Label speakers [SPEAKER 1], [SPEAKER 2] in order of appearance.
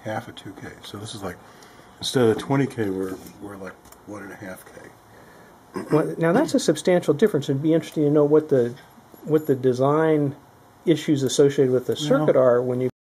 [SPEAKER 1] half of 2K. So this is like, instead of 20K, we're like 1.5K.
[SPEAKER 2] Well, now that's a substantial difference. It'd be interesting to know what the design issues associated with the circuit are when you